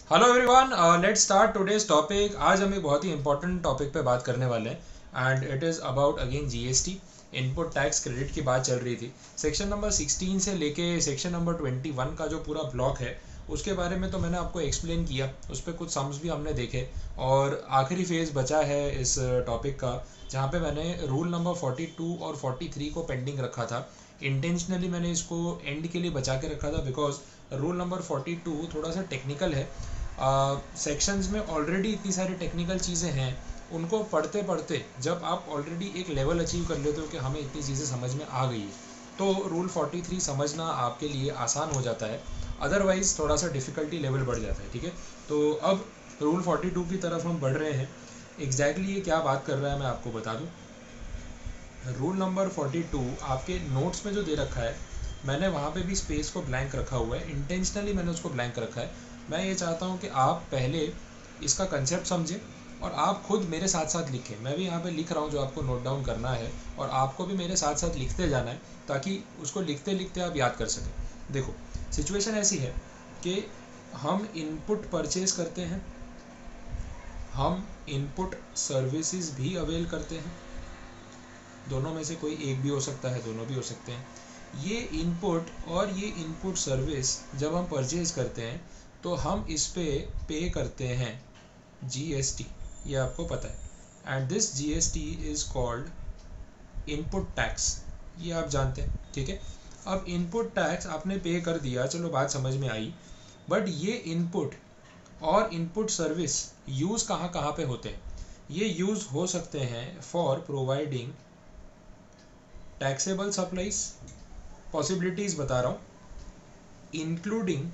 Hello everyone, let's start today's topic. आज हम एक बहुत ही इंपॉर्टेंट टॉपिक पे बात करने वाले हैं and it is about again GST. Input tax credit की बात चल रही थी। सेक्शन नंबर 16 से लेके सेक्शन नंबर 21 का जो पूरा ब्लॉक है उसके बारे में तो मैंने आपको एक्सप्लेन किया, उस पर कुछ सम्स भी हमने देखे और आखिरी फेज बचा है इस टॉपिक का, जहाँ पे मैंने रूल नंबर 42 और 43 को पेंडिंग रखा था। इंटेंशनली मैंने इसको एंड के लिए बचा के रखा था बिकॉज रूल नंबर 42 थोड़ा सा टेक्निकल है। सेक्शंस में ऑलरेडी इतनी सारी टेक्निकल चीज़ें हैं, उनको पढ़ते पढ़ते जब आप ऑलरेडी एक लेवल अचीव कर लेते हो कि हमें इतनी चीज़ें समझ में आ गई है तो रूल 43 समझना आपके लिए आसान हो जाता है। अदरवाइज़ थोड़ा सा डिफ़िकल्टी लेवल बढ़ जाता है। ठीक है, तो अब रूल 42 की तरफ हम बढ़ रहे हैं। एग्जैक्टली ये क्या बात कर रहा है मैं आपको बता दूँ। रूल नंबर 42 आपके नोट्स में जो दे रखा है, मैंने वहाँ पे भी स्पेस को ब्लैंक रखा हुआ है। इंटेंशनली मैंने उसको ब्लैंक रखा है। मैं ये चाहता हूँ कि आप पहले इसका कंसेप्ट समझें और आप खुद मेरे साथ साथ लिखें। मैं भी यहाँ पे लिख रहा हूँ जो आपको नोट डाउन करना है और आपको भी मेरे साथ साथ लिखते जाना है ताकि उसको लिखते लिखते आप याद कर सकें। देखो, सिचुएशन ऐसी है कि हम इनपुट परचेज करते हैं, हम इनपुट सर्विसेज भी अवेल करते हैं। दोनों में से कोई एक भी हो सकता है, दोनों भी हो सकते हैं। ये इनपुट और ये इनपुट सर्विस जब हम परचेज करते हैं तो हम इस पे करते हैं जीएसटी। ये आपको पता है and this GST is called input tax. ये आप जानते हैं। ठीक है, अब इनपुट टैक्स आपने पे कर दिया, चलो बात समझ में आई। बट ये इनपुट और इनपुट सर्विस यूज़ कहाँ कहाँ पे होते हैं? ये यूज़ हो सकते हैं for providing taxable supplies, possibilities बता रहा हूँ, इंक्लूडिंग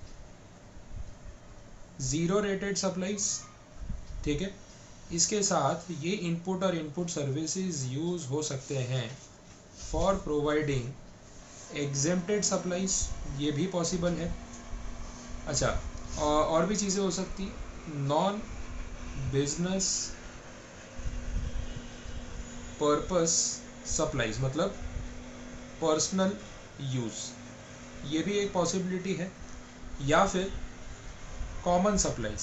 ज़ीरो रेटेड सप्लाईज। ठीक है, इसके साथ ये इनपुट और इनपुट सर्विसेज यूज़ हो सकते हैं फॉर प्रोवाइडिंग एग्जेम्प्टेड सप्लाईज, ये भी पॉसिबल है। अच्छा, और भी चीज़ें हो सकती, नॉन बिजनेस पर्पस सप्लाईज, मतलब पर्सनल यूज़, ये भी एक पॉसिबिलिटी है। या फिर कॉमन सप्लाईज।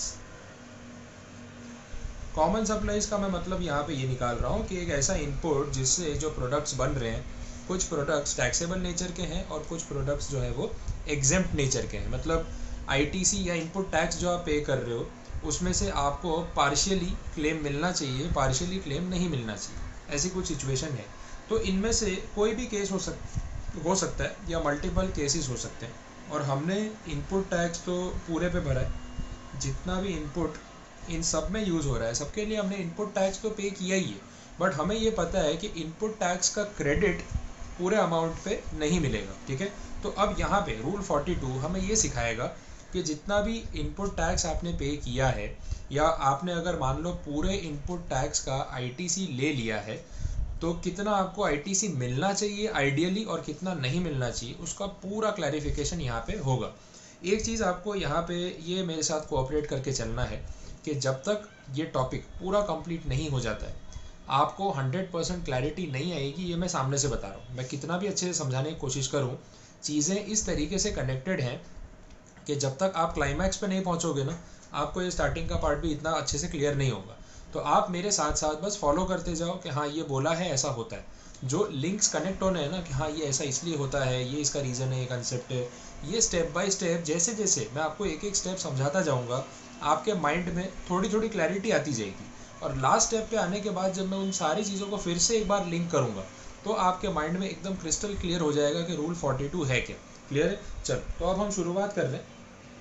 कॉमन सप्लाईज का मैं मतलब यहाँ पे ये निकाल रहा हूँ कि एक ऐसा इनपुट जिससे जो प्रोडक्ट्स बन रहे हैं, कुछ प्रोडक्ट्स टैक्सेबल नेचर के हैं और कुछ प्रोडक्ट्स जो है वो एग्जेम्प्ट नेचर के हैं। मतलब आईटीसी या इनपुट टैक्स जो आप पे कर रहे हो उसमें से आपको पार्शियली क्लेम मिलना चाहिए, पार्शियली क्लेम नहीं मिलना चाहिए, ऐसी कुछ सिचुएशन है। तो इनमें से कोई भी केस हो सकता है या मल्टीपल केसेस हो सकते हैं। और हमने इनपुट टैक्स तो पूरे पे भरा है, जितना भी इनपुट इन सब में यूज़ हो रहा है सबके लिए हमने इनपुट टैक्स तो पे किया ही है। बट हमें ये पता है कि इनपुट टैक्स का क्रेडिट पूरे अमाउंट पे नहीं मिलेगा। ठीक है, तो अब यहाँ पे रूल 42 हमें ये सिखाएगा कि जितना भी इनपुट टैक्स आपने पे किया है या आपने अगर मान लो पूरे इनपुट टैक्स का आईटीसी ले लिया है तो कितना आपको आईटीसी मिलना चाहिए आइडियली और कितना नहीं मिलना चाहिए, उसका पूरा क्लैरिफिकेशन यहाँ पे होगा। एक चीज़ आपको यहाँ पे ये मेरे साथ कोऑपरेट करके चलना है कि जब तक ये टॉपिक पूरा कंप्लीट नहीं हो जाता है आपको 100% क्लैरिटी नहीं आएगी। ये मैं सामने से बता रहा हूँ, मैं कितना भी अच्छे से समझाने की कोशिश करूँ, चीज़ें इस तरीके से कनेक्टेड हैं कि जब तक आप क्लाइमैक्स पे नहीं पहुँचोगे ना, आपको ये स्टार्टिंग का पार्ट भी इतना अच्छे से क्लियर नहीं होगा। तो आप मेरे साथ साथ बस फॉलो करते जाओ कि हाँ ये बोला है ऐसा होता है, जो लिंक्स कनेक्ट होने हैं ना कि हाँ ये ऐसा इसलिए होता है, ये इसका रीज़न है, ये कंसेप्ट है, ये स्टेप बाय स्टेप जैसे जैसे मैं आपको एक एक स्टेप समझाता जाऊँगा आपके माइंड में थोड़ी थोड़ी क्लैरिटी आती जाएगी। और लास्ट स्टेप पे आने के बाद जब मैं उन सारी चीज़ों को फिर से एक बार लिंक करूँगा तो आपके माइंड में एकदम क्रिस्टल क्लियर हो जाएगा कि रूल 42 है क्या। क्लियर है? चल, तो अब हम शुरुआत कर रहे हैं।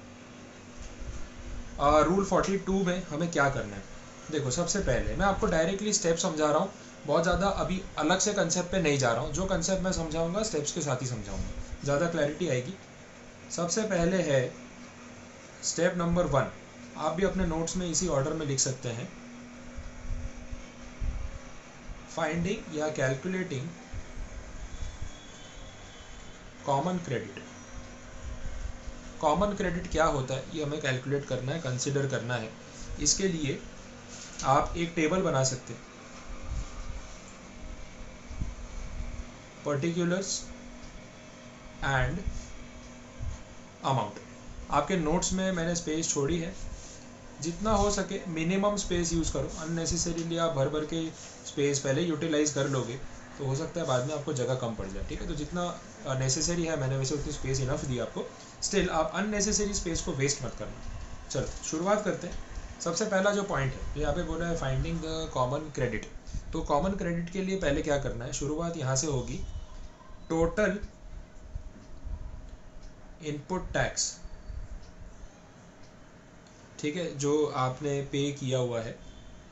रूल 42 में हमें क्या करना है? देखो, सबसे पहले मैं आपको डायरेक्टली स्टेप समझा रहा हूँ, बहुत ज़्यादा अभी अलग से कंसेप्ट पे नहीं जा रहा हूँ। जो कंसेप्ट मैं समझाऊंगा स्टेप्स के साथ ही समझाऊंगा, ज़्यादा क्लैरिटी आएगी। सबसे पहले है स्टेप नंबर 1, आप भी अपने नोट्स में इसी ऑर्डर में लिख सकते हैं, फाइंडिंग या calculating common credit. Common credit क्या होता है ये हमें कैलकुलेट करना है, कंसिडर करना है। इसके लिए आप एक टेबल बना सकते हैं, पर्टिकुलर्स एंड अमाउंट। आपके नोट्स में मैंने स्पेस छोड़ी है, जितना हो सके मिनिमम स्पेस यूज़ करो। अननेसेसरीली आप भर भर के स्पेस पहले यूटिलाइज कर लोगे तो हो सकता है बाद में आपको जगह कम पड़ जाए, ठीक है। तो जितना नेसेसरी है, मैंने वैसे उतनी स्पेस इनफ दी आपको, स्टिल आप अननेसेसरी स्पेस को वेस्ट मत करना। चलो शुरुआत करते हैं। सबसे पहला जो पॉइंट है, तो यहाँ पे बोला है फाइंडिंग द कॉमन क्रेडिट। तो कॉमन क्रेडिट के लिए पहले क्या करना है, शुरुआत यहाँ से होगी, टोटल इनपुट टैक्स, ठीक है, जो आपने पे किया हुआ है,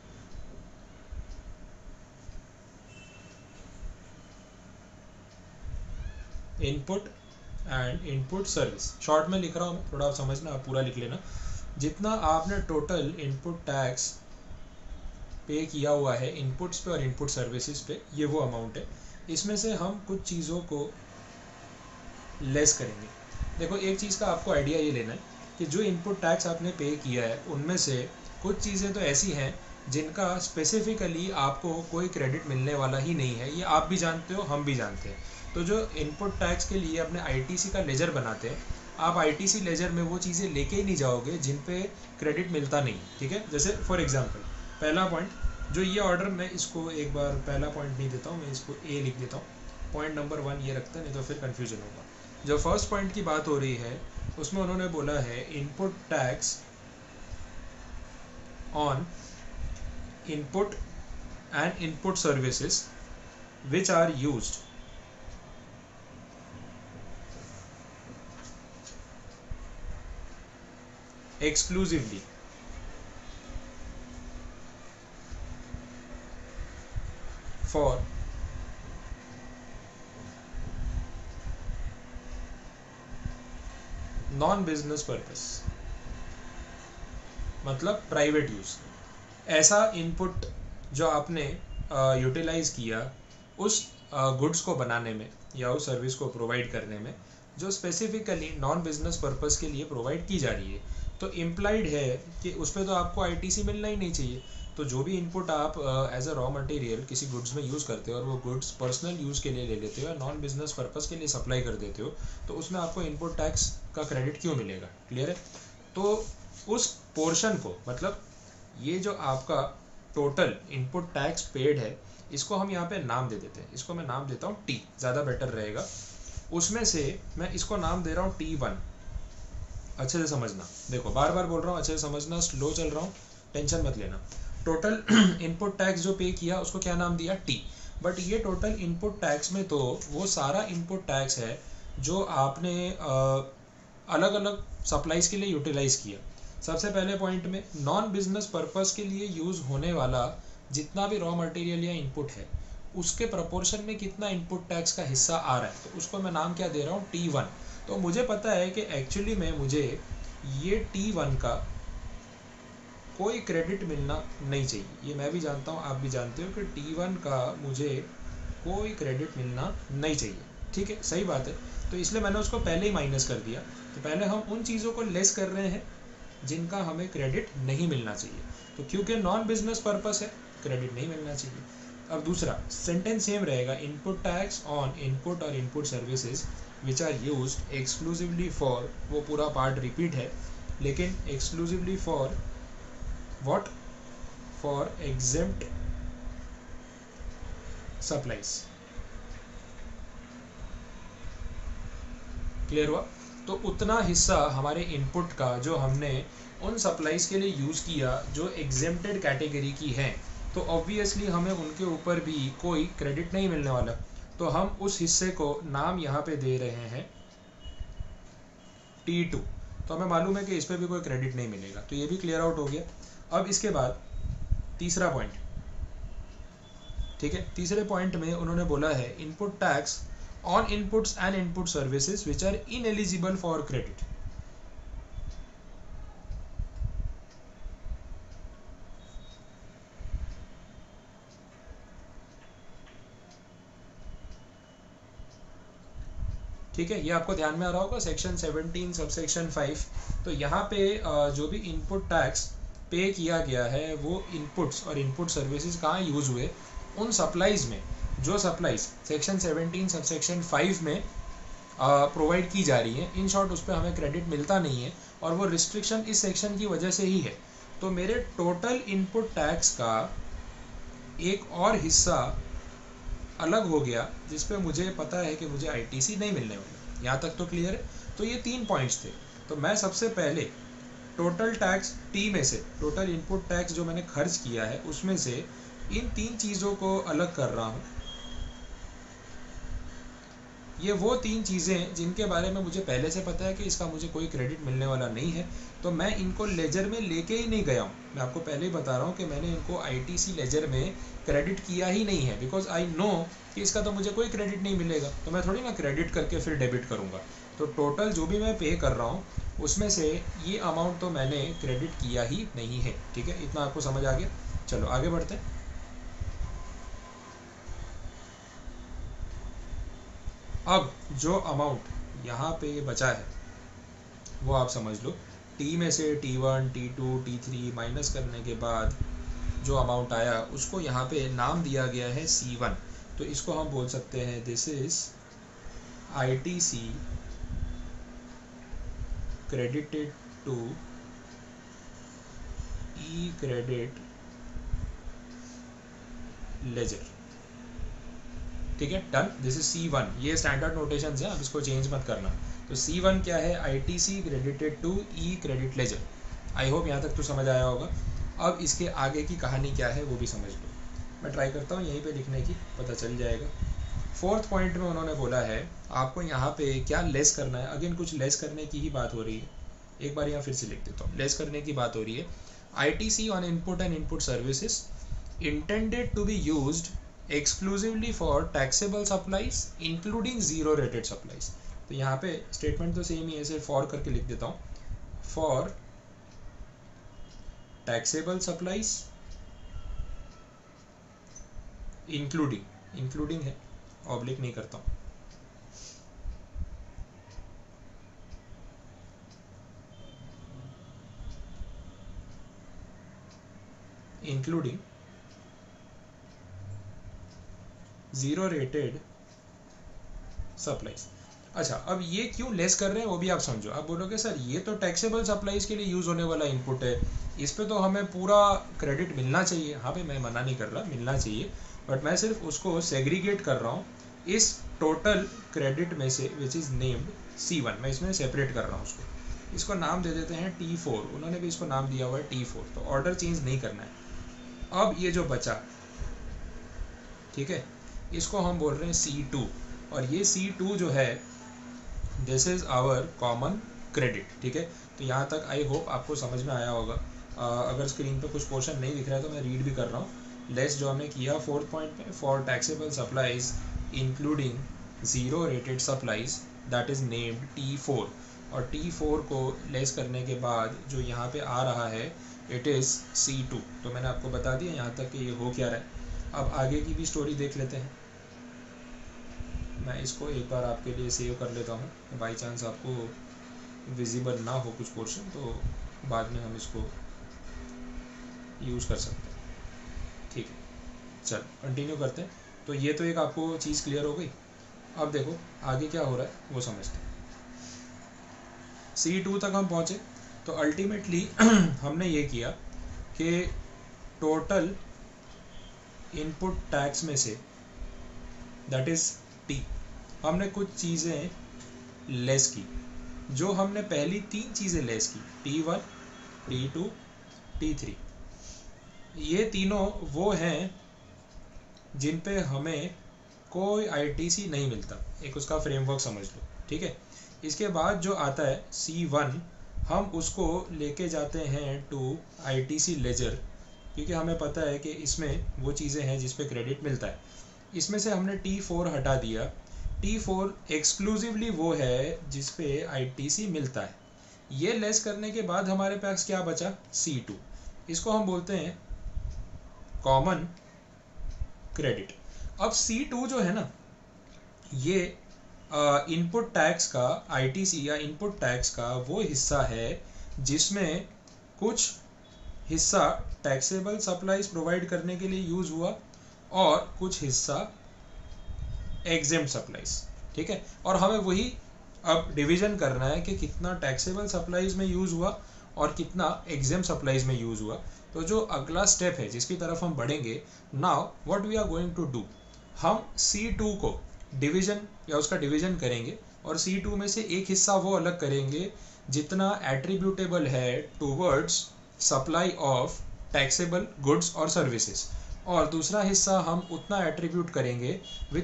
input and input service, short में लिख रहा हूँ, थोड़ा आप समझना, आप पूरा लिख लेना। जितना आपने टोटल इनपुट टैक्स पे किया हुआ है इनपुट्स पे और इनपुट सर्विसेज पे, ये वो अमाउंट है। इसमें से हम कुछ चीज़ों को लेस करेंगे। देखो एक चीज़ का आपको आइडिया ये लेना है कि जो इनपुट टैक्स आपने पे किया है उनमें से कुछ चीज़ें तो ऐसी हैं जिनका स्पेसिफिकली आपको कोई क्रेडिट मिलने वाला ही नहीं है, ये आप भी जानते हो, हम भी जानते हैं। तो जो इनपुट टैक्स के लिए अपने आईटीसी का लेजर बनाते हैं, आप आईटीसी लेजर में वो चीज़ें लेके ही नहीं जाओगे जिन पे क्रेडिट मिलता नहीं, ठीक है। जैसे फॉर एग्जांपल पहला पॉइंट, जो ये ऑर्डर, मैं इसको एक बार पहला पॉइंट नहीं देता हूँ, मैं इसको ए लिख देता हूँ, पॉइंट नंबर 1 ये रखता है, नहीं तो फिर कन्फ्यूजन होगा। जो फर्स्ट पॉइंट की बात हो रही है उसमें उन्होंने बोला है input tax on input and input services which are used exclusively for non business purpose, मतलब प्राइवेट यूज। ऐसा इनपुट जो आपने यूटिलाइज किया उस गुड्स को बनाने में या उस सर्विस को प्रोवाइड करने में, जो स्पेसिफिकली नॉन बिजनेस पर्पस के लिए प्रोवाइड की जा रही है, तो इम्प्लाइड है कि उस पर तो आपको आईटीसी मिलना ही नहीं चाहिए। तो जो भी इनपुट आप एज अ रॉ मटेरियल किसी गुड्स में यूज़ करते हो और वो गुड्स पर्सनल यूज़ के लिए ले लेते हो या नॉन बिजनेस पर्पस के लिए सप्लाई कर देते हो, तो उसमें आपको इनपुट टैक्स का क्रेडिट क्यों मिलेगा, क्लियर है। तो उस पोर्शन को, मतलब ये जो आपका टोटल इनपुट टैक्स पेड है, इसको हम यहाँ पे नाम दे देते हैं, इसको मैं नाम देता हूँ टी, ज़्यादा बेटर रहेगा। उसमें से मैं इसको नाम दे रहा हूँ T1। अच्छे से समझना, देखो बार बार बोल रहा हूँ, अच्छे से समझना, स्लो चल रहा हूँ, टेंशन मत लेना। टोटल इनपुट टैक्स जो पे किया उसको क्या नाम दिया, टी। बट ये टोटल इनपुट टैक्स में तो वो सारा इनपुट टैक्स है जो आपने अलग अलग सप्लाईज के लिए यूटिलाइज किया। सबसे पहले पॉइंट में नॉन बिजनेस पर्पस के लिए यूज़ होने वाला जितना भी रॉ मटेरियल या इनपुट है, उसके प्रपोर्शन में कितना इनपुट टैक्स का हिस्सा आ रहा है, तो उसको मैं नाम क्या दे रहा हूँ, T1। तो मुझे पता है कि एक्चुअली में मुझे ये T1 का कोई क्रेडिट मिलना नहीं चाहिए, ये मैं भी जानता हूँ, आप भी जानते हो कि T1 का मुझे कोई क्रेडिट मिलना नहीं चाहिए, ठीक है, सही बात है। तो इसलिए मैंने उसको पहले ही माइनस कर दिया। तो पहले हम उन चीज़ों को लेस कर रहे हैं जिनका हमें क्रेडिट नहीं मिलना चाहिए, तो क्योंकि नॉन बिजनेस पर्पस है, क्रेडिट नहीं मिलना चाहिए। अब दूसरा सेंटेंस सेम रहेगा, इनपुट टैक्स ऑन इनपुट और input services which are used exclusively for, वो पूरा पार्ट रिपीट है, लेकिन exclusively for what, for exempt supplies, clear हुआ। तो उतना हिस्सा हमारे इनपुट का जो हमने उन सप्लाईज के लिए यूज़ किया जो एग्जेम्प्टेड कैटेगरी की हैं, तो ऑब्वियसली हमें उनके ऊपर भी कोई क्रेडिट नहीं मिलने वाला। तो हम उस हिस्से को नाम यहाँ पे दे रहे हैं T2। तो हमें मालूम है कि इस पर भी कोई क्रेडिट नहीं मिलेगा, तो ये भी क्लियर आउट हो गया। अब इसके बाद तीसरा पॉइंट, ठीक है, तीसरे पॉइंट में उन्होंने बोला है input tax on inputs and input services which are ineligible for credit. ठीक है, ये आपको ध्यान में आ रहा होगा, सेक्शन 17 सबसेक्शन 5। तो यहाँ पे जो भी इनपुट टैक्स पे किया गया है वो इनपुट्स और इनपुट सर्विसेज कहाँ यूज़ हुए, उन सप्लाईज में, जो सप्लाईज सेक्शन 17 सबसेक्शन 5 में प्रोवाइड की जा रही है। इन शॉर्ट उस पर हमें क्रेडिट मिलता नहीं है और वो रिस्ट्रिक्शन इस सेक्शन की वजह से ही है। तो मेरे टोटल इनपुट टैक्स का एक और हिस्सा अलग हो गया जिस पे मुझे पता है कि मुझे आईटीसी नहीं मिलने वाला। यहाँ तक तो क्लियर है। तो ये 3 पॉइंट्स थे। तो मैं सबसे पहले टोटल टैक्स टी में से, टोटल इनपुट टैक्स जो मैंने खर्च किया है उसमें से इन 3 चीज़ों को अलग कर रहा हूँ। ये वो 3 चीज़ें जिनके बारे में मुझे पहले से पता है कि इसका मुझे कोई क्रेडिट मिलने वाला नहीं है, तो मैं इनको लेजर में लेके ही नहीं गया हूँ। मैं आपको पहले ही बता रहा हूँ कि मैंने इनको आईटीसी लेजर में क्रेडिट किया ही नहीं है, बिकॉज आई नो कि इसका तो मुझे कोई क्रेडिट नहीं मिलेगा, तो मैं थोड़ी ना क्रेडिट करके फिर डेबिट करूँगा। तो टोटल जो भी मैं पे कर रहा हूँ उसमें से ये अमाउंट तो मैंने क्रेडिट किया ही नहीं है। ठीक है, इतना आपको समझ आ गया। चलो आगे बढ़ते हैं। अब जो अमाउंट यहाँ पे ये बचा है वो आप समझ लो, टी में से T1, T2, T3 माइनस करने के बाद जो अमाउंट आया उसको यहाँ पे नाम दिया गया है C1। तो इसको हम बोल सकते हैं this is ITC credited to E credit ledger। ठीक है, डन। This is C1। ये स्टैंडर्ड नोटेशन है, अब इसको चेंज मत करना। तो C1 क्या है? ITC credited to E credit ledger. I hope यहाँ तक तो समझ आया होगा। अब इसके आगे की कहानी क्या है वो भी समझ लो। मैं ट्राई करता हूँ यहीं पे लिखने की, पता चल जाएगा। 4th पॉइंट में उन्होंने बोला है आपको यहाँ पे क्या लेस करना है। अगेन कुछ लेस करने की ही बात हो रही है। एक बार यहाँ फिर से लिख देता हूँ, लेस करने की बात हो रही है। ITC on input and input services intended to be used exclusively for taxable supplies including zero rated supplies। तो यहाँ पे स्टेटमेंट तो सेम ही है, सिर्फ फॉर करके लिख देता हूँ। फॉर टैक्सेबल सप्लाईज इंक्लूडिंग है, ऑब्लिक नहीं करता हूँ। Including zero rated supplies. अच्छा, अब ये क्यों लेस कर रहे हैं वो भी आप समझो। आप बोलोगे सर ये तो टैक्सेबल सप्लाईज के लिए यूज होने वाला इनपुट है, इस पे तो हमें पूरा क्रेडिट मिलना चाहिए। हाँ भाई, मैं मना नहीं कर रहा, मिलना चाहिए, बट मैं सिर्फ उसको सेग्रीगेट कर रहा हूँ इस टोटल क्रेडिट में से विच इज नेम्ड C1। मैं इसमें सेपरेट कर रहा हूँ उसको। इसको नाम दे देते हैं T4। उन्होंने भी इसको नाम दिया हुआ है T4, तो ऑर्डर चेंज नहीं करना है। अब ये जो बचा, ठीक है, इसको हम बोल रहे हैं C2। और ये C2 जो है this is our common credit. ठीक है, तो यहाँ तक आई होप आपको समझ में आया होगा। अगर स्क्रीन पे कुछ पोर्शन नहीं दिख रहा है तो मैं रीड भी कर रहा हूँ। लेस जो हमने किया 4th पॉइंट में, for taxable supplies including zero rated supplies that is named T4। और T4 को लेस करने के बाद जो यहाँ पे आ रहा है इट इज़ C2। तो मैंने आपको बता दिया यहाँ तक कि ये हो क्या रहा है। अब आगे की भी स्टोरी देख लेते हैं। मैं इसको एक बार आपके लिए सेव कर लेता हूँ, बाई चांस आपको विजिबल ना हो कुछ पोर्शन तो बाद में हम इसको यूज़ कर सकते हैं। ठीक है, चल कंटिन्यू करते हैं। तो ये तो एक आपको चीज़ क्लियर हो गई। अब देखो आगे क्या हो रहा है वो समझते हैं। C2 तक हम पहुँचे। तो अल्टीमेटली हमने ये किया कि टोटल इनपुट टैक्स में से दैट इज़ T, हमने कुछ चीज़ें लेस की। जो हमने पहली 3 चीज़ें लेस की, T1, T2, T3, ये तीनों वो हैं जिन पे हमें कोई ITC नहीं मिलता। एक उसका फ्रेमवर्क समझ लो। ठीक है, इसके बाद जो आता है C1, हम उसको लेके जाते हैं टू ITC लेजर, क्योंकि हमें पता है कि इसमें वो चीज़ें हैं जिस पे क्रेडिट मिलता है। इसमें से हमने T4 हटा दिया। T4 एक्सक्लूसिवली वो है जिस पे ITC मिलता है। ये लेस करने के बाद हमारे पास क्या बचा? C2। इसको हम बोलते हैं कॉमन क्रेडिट। अब C2 जो है ना, ये इनपुट टैक्स का, ITC या इनपुट टैक्स का वो हिस्सा है जिसमें कुछ हिस्सा टैक्सेबल सप्लाईज प्रोवाइड करने के लिए यूज़ हुआ और कुछ हिस्सा एग्जेम्प्ट सप्लाईज। ठीक है, और हमें वही अब डिवीजन करना है कि कितना टैक्सेबल सप्लाईज में यूज़ हुआ और कितना एग्जेम सप्लाईज में यूज़ हुआ। तो जो अगला स्टेप है जिसकी तरफ हम बढ़ेंगे, now what we are going to do, हम C2 को डिवीजन या उसका डिवीजन करेंगे और C2 में से एक हिस्सा वो अलग करेंगे जितना एट्रीब्यूटेबल है towards supply of taxable goods और सर्विसेज, और दूसरा हिस्सा हम उतना एट्रीब्यूट करेंगे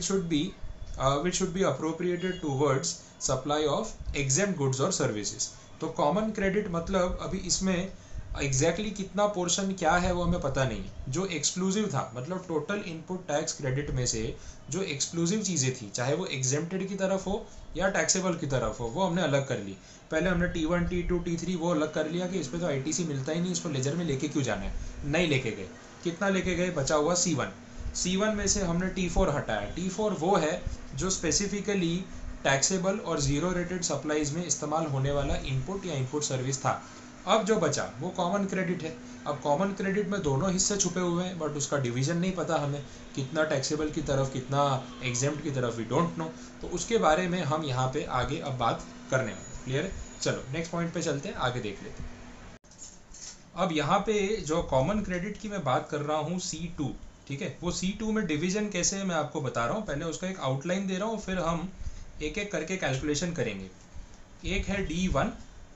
which should be appropriated towards supply of exempt goods और services। तो कॉमन क्रेडिट मतलब अभी इसमें एग्जैक्टली कितना पोर्शन क्या है वो हमें पता नहीं। जो एक्सक्लूसिव था, मतलब टोटल इनपुट टैक्स क्रेडिट में से जो एक्सक्लूसिव चीज़ें थी, चाहे वो एग्जेम्प्टेड की तरफ हो या टैक्सेबल की तरफ हो, वो हमने अलग कर ली। पहले हमने T1 T2 T3 वो अलग कर लिया कि इस पर तो ITC मिलता ही नहीं, इसको लेजर में लेके क्यों जाना है, नहीं लेके गए। कितना लेके गए, बचा हुआ C1 में से हमने T4 हटाया। T4 वो है जो स्पेसिफिकली टैक्सेबल और जीरो रेटेड सप्लाईज में इस्तेमाल होने वाला इनपुट या इनपुट सर्विस था। अब जो बचा वो कॉमन क्रेडिट है। अब कॉमन क्रेडिट में दोनों हिस्से छुपे हुए हैं, बट उसका डिवीजन नहीं पता हमें, कितना टैक्सेबल की तरफ कितना एग्जेम्प्ट की तरफ, वी डोंट नो। तो उसके बारे में हम यहाँ पे आगे अब बात करने वाले। क्लियर है? चलो नेक्स्ट पॉइंट पे चलते हैं, आगे देख लेते हैं। अब यहाँ पे जो कॉमन क्रेडिट की मैं बात कर रहा हूँ C2, ठीक है, वो C2 में डिवीजन कैसे है मैं आपको बता रहा हूँ। पहले उसका एक आउटलाइन दे रहा हूँ, फिर हम एक एक करके कैलकुलेशन करेंगे। एक है D1,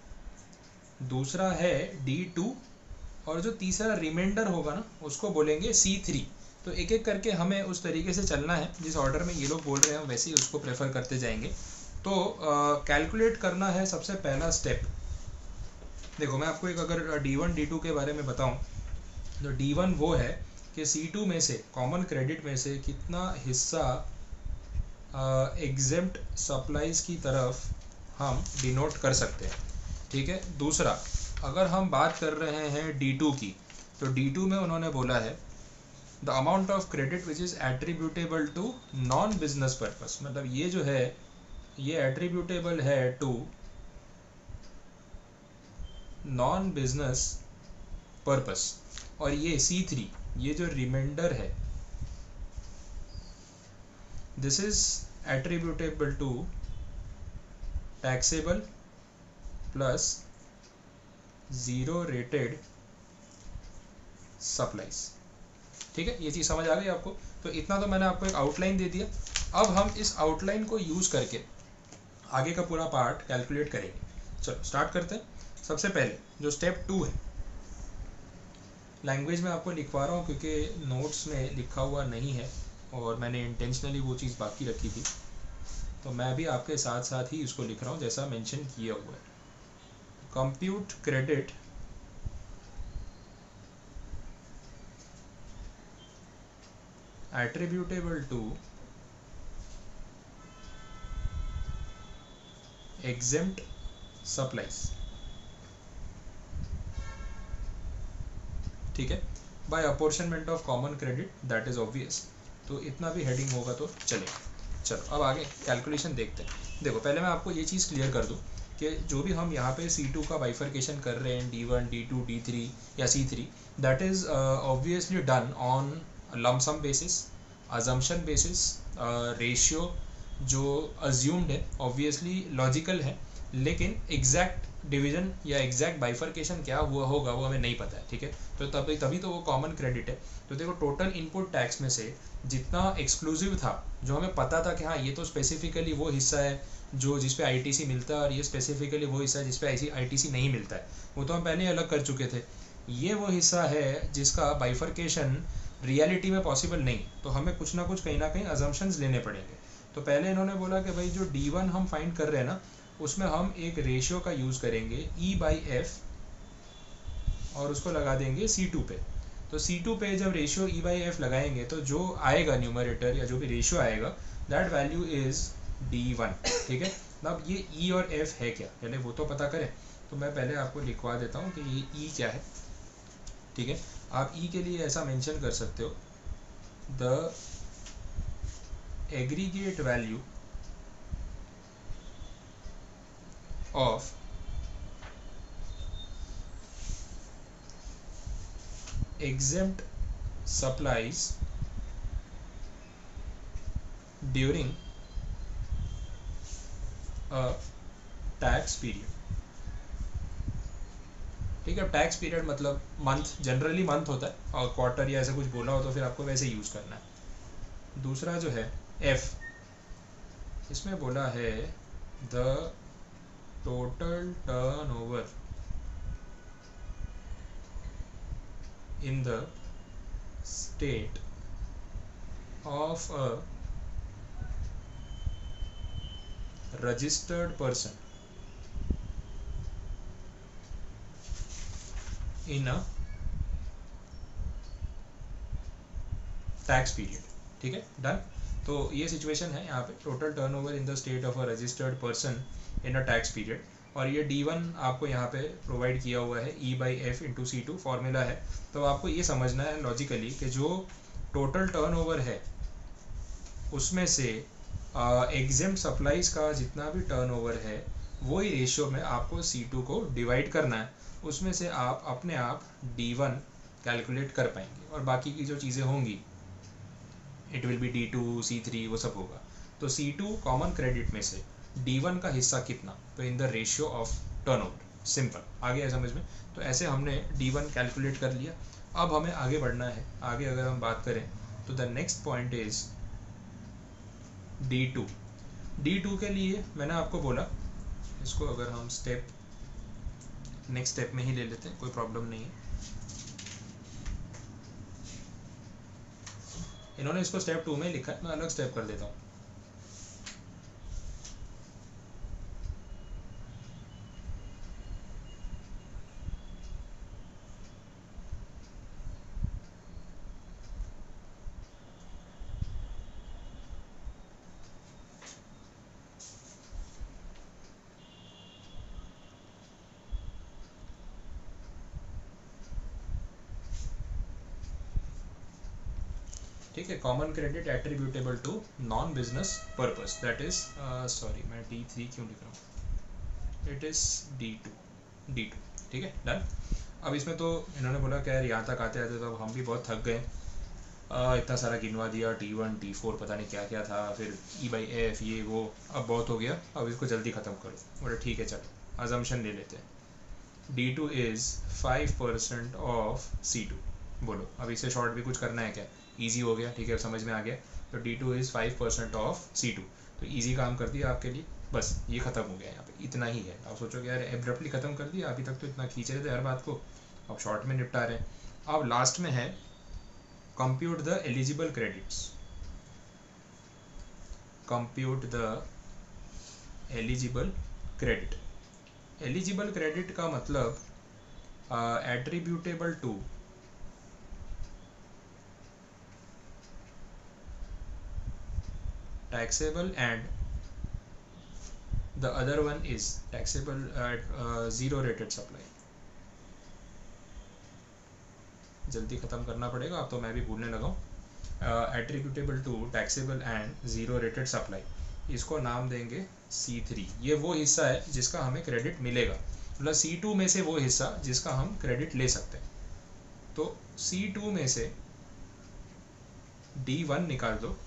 दूसरा है D2, और जो तीसरा रिमाइंडर होगा ना उसको बोलेंगे C3। तो एक एक करके हमें उस तरीके से चलना है, जिस ऑर्डर में ये लोग बोल रहे हैं वैसे ही उसको प्रेफर करते जाएंगे। तो कैलकुलेट करना है सबसे पहला स्टेप। देखो मैं आपको एक अगर D1 D2 के बारे में बताऊं, तो D1 वो है कि C2 में से, कॉमन क्रेडिट में से कितना हिस्सा एग्जेम्प्ट सप्लाईज की तरफ हम डिनोट कर सकते हैं, ठीक है। दूसरा, अगर हम बात कर रहे हैं D2 की, तो D2 में उन्होंने बोला है the amount of credit which is attributable to non business purpose, मतलब ये जो है ये एट्रीब्यूटेबल है टू नॉन बिजनेस पर्पस। और ये C3, ये जो रिमाइंडर है, this is attributable to taxable plus zero rated supplies, ठीक है। ये चीज़ समझ आ गई आपको? तो इतना तो मैंने आपको एक आउटलाइन दे दिया। अब हम इस आउटलाइन को यूज़ करके आगे का पूरा पार्ट कैलकुलेट करेंगे। चलो स्टार्ट करते हैं। सबसे पहले जो स्टेप 2 है, लैंग्वेज में आपको लिखवा रहा हूँ क्योंकि नोट्स में लिखा हुआ नहीं है और मैंने इंटेंशनली वो चीज़ बाकी रखी थी, तो मैं भी आपके साथ साथ ही इसको लिख रहा हूँ जैसा मेंशन किया हुआ है। Compute credit attributable to exempt supplies, ठीक है, by apportionment of common credit, that is obvious. तो इतना भी हेडिंग होगा तो चलेगा। चलो अब आगे कैलकुलेशन देखते हैं। देखो पहले मैं आपको ये चीज़ क्लियर कर दूं कि जो भी हम यहाँ पे C2 का बाइफर्केशन कर रहे हैं, D1 D2 D3 या C3, that is obviously done on lump sum basis, assumption basis, ratio जो अज्यूम्ड है ऑब्वियसली लॉजिकल है, लेकिन एग्जैक्ट डिवीजन या एग्जैक्ट बाइफर्केशन क्या हुआ होगा वो हमें नहीं पता है, ठीक है। तो तभी तो वो कॉमन क्रेडिट है। तो देखो टोटल इनपुट टैक्स में से जितना एक्सक्लूसिव था, जो हमें पता था कि हाँ ये तो स्पेसिफिकली वो हिस्सा है जो जिस पे ITC मिलता है और ये स्पेसिफिकली वो हिस्सा है जिस पे ITC नहीं मिलता है, वो तो हम पहले ही अलग कर चुके थे। ये वो हिस्सा है जिसका बाइफर्केशन रियलिटी में पॉसिबल नहीं, तो हमें कुछ ना कुछ कहीं ना कहीं अजम्पशंस लेने पड़ेंगे। तो पहले इन्होंने बोला कि भाई जो D1 हम फाइंड कर रहे हैं ना, उसमें हम एक रेशियो का यूज़ करेंगे E/F और उसको लगा देंगे C2 पे। तो C2 पे जब रेशियो E/F लगाएंगे तो जो आएगा न्यूमरेटर या जो भी रेशियो आएगा, दैट वैल्यू इज D1, ठीक है। अब ये E और F है क्या, पहले वो तो पता करें। तो मैं पहले आपको लिखवा देता हूँ कि ये E क्या है, ठीक है। आप E के लिए ऐसा मेंशन कर सकते हो, the aggregate value of exempt supplies during tax period. ठीक है, टैक्स पीरियड मतलब मंथ, जनरली मंथ होता है, और क्वार्टर या ऐसा कुछ बोला हो तो फिर आपको वैसे यूज़ करना है। दूसरा जो है एफ, इसमें बोला है the total turnover in the state of a registered person in a tax period. ठीक है, डन। तो ये सिचुएशन है यहाँ पे, total turnover in the state of a registered person in a tax period. और ये D1 आपको यहाँ पे प्रोवाइड किया हुआ है, E/F इंटू C2 फॉर्मूला है। तो आपको ये समझना है लॉजिकली कि जो टोटल टर्नओवर है उसमें से एग्जेम्प्ट सप्लाईज का जितना भी टर्नओवर है वही रेशियो में आपको C2 को डिवाइड करना है। उसमें से आप अपने आप D1 कैलकुलेट कर पाएंगे, और बाकी की जो चीज़ें होंगी it will be D2 C3 वो सब होगा। तो C2 कॉमन क्रेडिट में से D1 का हिस्सा कितना, तो in the ratio of turnover. Simple, आ गया समझ में। तो ऐसे हमने D1 कैलकुलेट कर लिया। अब हमें आगे बढ़ना है। आगे अगर हम बात करें तो the next point is D2। D2 के लिए मैंने आपको बोला, इसको अगर हम नेक्स्ट स्टेप में ही ले लेते हैं, कोई प्रॉब्लम नहीं है। इन्होंने इसको स्टेप 2 में लिखा है, मैं अलग स्टेप कर देता हूँ। ठीक है, common credit attributable to non business purpose, that is sorry मैं D3 क्यों लिख रहा हूँ, इट इज D2। ठीक है, डन। अब इसमें तो इन्होंने बोला कि यार यहाँ तक आते आते तो अब हम भी बहुत थक गए, इतना सारा गिनवा दिया, T1 T4 पता नहीं क्या क्या था, फिर E/F ये वो, अब बहुत हो गया, अब इसको जल्दी ख़त्म करो। बोले ठीक है चलो अजम्पशन ले लेते हैं। D2 is 5% of C2। बोलो अब इसे शॉर्ट भी कुछ करना है क्या, इजी हो गया, ठीक है समझ में आ गया। तो D2 इज़ 5% ऑफ C2। तो इजी काम कर दिया आपके लिए, बस ये ख़त्म हो गया, यहाँ पे इतना ही है। आप सोचोगे यार एब्रप्टली ख़त्म कर दिया, अभी तक तो इतना खींच रहे थे हर बात को, अब शॉर्ट में निपटा रहे हैं। अब लास्ट में है compute the eligible credits, compute the eligible credit। eligible credit का मतलब attributable to taxable and the other one is taxable at zero rated supply। जल्दी ख़त्म करना पड़ेगा, अब तो मैं भी भूलने लगा हूँ। Attributable to taxable and zero rated supply, इसको नाम देंगे C3। ये वो हिस्सा है जिसका हमें क्रेडिट मिलेगा, मतलब C2 में से वो हिस्सा जिसका हम क्रेडिट ले सकते हैं। तो C2 में से D1 निकाल दो,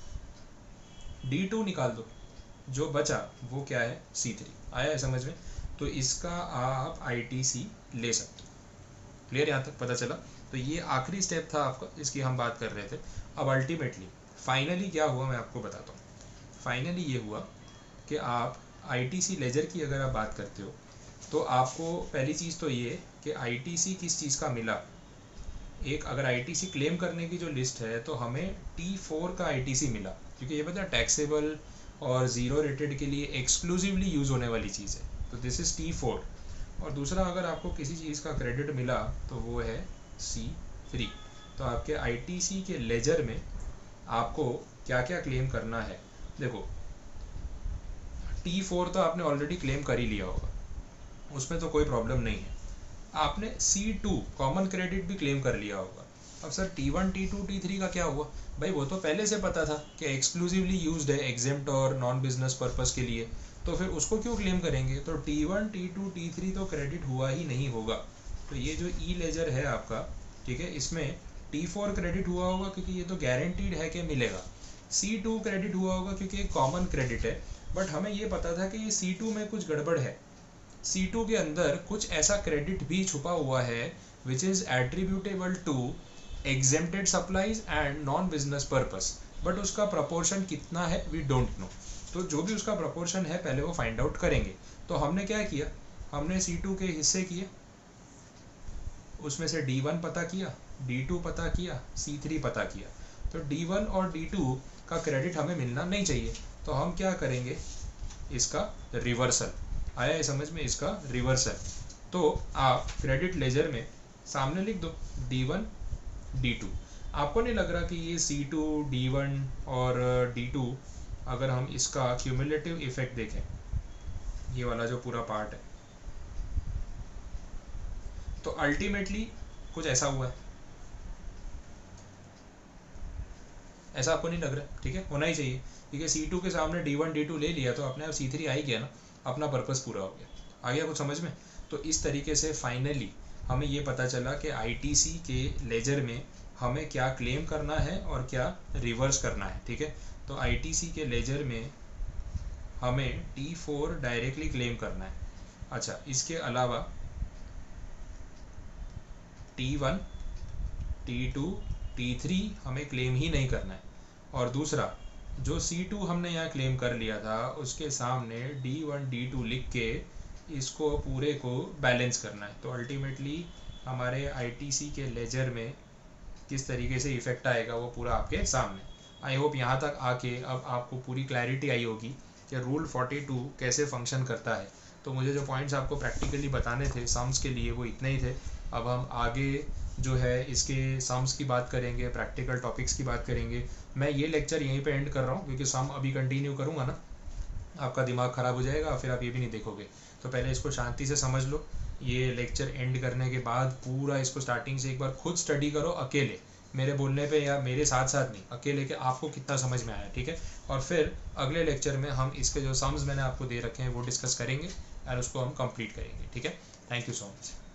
D2 निकाल दो, जो बचा वो क्या है C3। आया है समझ में। तो इसका आप ITC ले सकते हो। क्लियर, यहाँ तक पता चला। तो ये आखिरी स्टेप था आपका, इसकी हम बात कर रहे थे। अब अल्टीमेटली फाइनली क्या हुआ मैं आपको बताता हूँ। फाइनली ये हुआ कि आप ITC लेजर की अगर आप बात करते हो तो आपको पहली चीज़ तो ये कि ITC किस चीज़ का मिला। एक अगर ITC क्लेम करने की जो लिस्ट है तो हमें T4 का ITC मिला, क्योंकि ये पता है टैक्सेबल और ज़ीरो रेटेड के लिए एक्सक्लूसिवली यूज़ होने वाली चीज़ है, तो दिस इज़ T4। और दूसरा अगर आपको किसी चीज़ का क्रेडिट मिला तो वो है C3। तो आपके ITC के लेजर में आपको क्या क्या क्लेम करना है, देखो T4 तो आपने ऑलरेडी क्लेम कर ही लिया होगा, उसमें तो कोई प्रॉब्लम नहीं है। आपने C2 कॉमन क्रेडिट भी क्लेम कर लिया होगा। अब सर T1 T2 T3 का क्या हुआ, भाई वो तो पहले से पता था कि एक्सक्लूसिवली यूज्ड है एग्जेम्प्ट और नॉन बिजनेस पर्पस के लिए, तो फिर उसको क्यों क्लेम करेंगे। तो T1 T2 T3 तो क्रेडिट हुआ ही नहीं होगा। तो ये जो ई लेजर है आपका, ठीक है, इसमें T4 क्रेडिट हुआ होगा क्योंकि ये तो गारंटीड है कि मिलेगा। C2 क्रेडिट हुआ होगा क्योंकि एक कॉमन क्रेडिट है, बट हमें ये पता था कि C2 में कुछ गड़बड़ है, C2 के अंदर कुछ ऐसा क्रेडिट भी छुपा हुआ है which is attributable to exempted supplies and non business purpose, but उसका प्रपोर्शन कितना है वी डोंट नो। तो जो भी उसका प्रपोर्शन है पहले वो फाइंड आउट करेंगे। तो हमने क्या किया, हमने C2 के हिस्से किए, उसमें से D1 पता किया, D2 पता किया, C3 पता किया। तो D1 और D2 का क्रेडिट हमें मिलना नहीं चाहिए, तो हम क्या करेंगे, इसका रिवर्सल। आया है समझ में, इसका रिवर्सल। तो आप क्रेडिट लेजर में सामने लिख दो D1 D2। आपको नहीं लग रहा कि ये C2 D1 और D2 अगर हम इसका क्यूमुलेटिव इफेक्ट देखें, ये वाला जो पूरा पार्ट है, तो अल्टीमेटली कुछ ऐसा हुआ है, ऐसा आपको नहीं लग रहा? ठीक है, होना ही चाहिए, क्योंकि C2 के सामने D1 D2 ले लिया तो अपने आप C3 आ ही गया ना, अपना पर्पस पूरा हो गया। आ गया कुछ समझ में? तो इस तरीके से फाइनली हमें ये पता चला कि ITC के लेजर में हमें क्या क्लेम करना है और क्या रिवर्स करना है। ठीक है, तो ITC के लेजर में हमें T4 डायरेक्टली क्लेम करना है। अच्छा, इसके अलावा T1 T2 T3 हमें क्लेम ही नहीं करना है। और दूसरा, जो C2 हमने यहाँ क्लेम कर लिया था उसके सामने D1 D2 लिख के इसको पूरे को बैलेंस करना है। तो अल्टीमेटली हमारे ITC के लेजर में किस तरीके से इफेक्ट आएगा वो पूरा आपके सामने। आई होप यहाँ तक आके अब आपको पूरी क्लैरिटी आई होगी कि रूल 42 कैसे फंक्शन करता है। तो मुझे जो पॉइंट्स आपको प्रैक्टिकली बताने थे सम्स के लिए वो इतने ही थे। अब हम आगे जो है इसके सम्स की बात करेंगे, प्रैक्टिकल टॉपिक्स की बात करेंगे। मैं ये लेक्चर यहीं पे एंड कर रहा हूँ क्योंकि सम अभी कंटिन्यू करूँगा ना, आपका दिमाग ख़राब हो जाएगा, फिर आप ये भी नहीं देखोगे। तो पहले इसको शांति से समझ लो। ये लेक्चर एंड करने के बाद पूरा इसको स्टार्टिंग से एक बार खुद स्टडी करो अकेले, मेरे बोलने पे या मेरे साथ साथ नहीं, अकेले के आपको कितना समझ में आया। ठीक है, और फिर अगले लेक्चर में हम इसके जो सम्स मैंने आपको दे रखे हैं वो डिस्कस करेंगे और उसको हम कंप्लीट करेंगे। ठीक है, थैंक यू सो मच।